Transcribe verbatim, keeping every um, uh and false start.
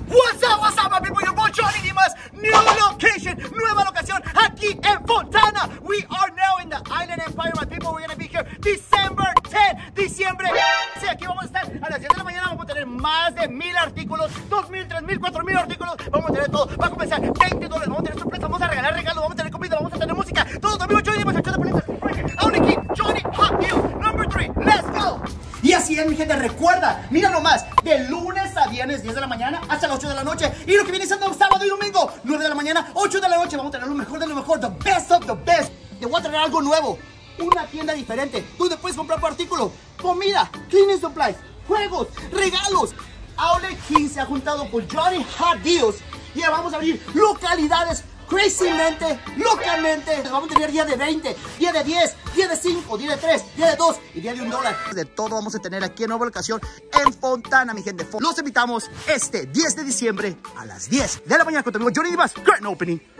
What's up, what's up, my people? Your boy Johnny Dimas. New location, nueva locación aquí en Fontana. We are now in the Island Empire, my people. We're gonna be here December tenth, diciembre. Sí, aquí vamos a estar a las diez de la mañana. Vamos a tener más de mil artículos, dos mil, tres mil, cuatro mil artículos. Vamos a tener todo. Va a comenzar veinte dólares. Vamos a tener sorpresas, vamos a regalar regalos, vamos a tener comida, vamos a tener música. Todo tu amigo Johnny Dimas, el show de Politas. Ahora aquí, Johnny Hot Deals number three. Let's go. Y así es, mi gente, recuerda, mira nomás, de lunes a viernes, diez de la mañana hasta las ocho de la noche. Y lo que viene siendo sábado y domingo, nueve de la mañana, ocho de la noche. Vamos a tener lo mejor de lo mejor, the best of the best. Te voy a traer algo nuevo, una tienda diferente, donde puedes comprar por artículo, comida, cleaning supplies, juegos, regalos. Outlet quince se ha juntado por Johnny Hot Deals y vamos a abrir localidades crazymente, localmente. Vamos a tener día de veinte, día de diez, día de cinco, día de tres, día de dos y día de un dólar. De todo vamos a tener aquí en nueva locación en Fontana, mi gente. Los invitamos este diez de diciembre a las diez de la mañana con tu amigo Johnny Dimas. Grand opening.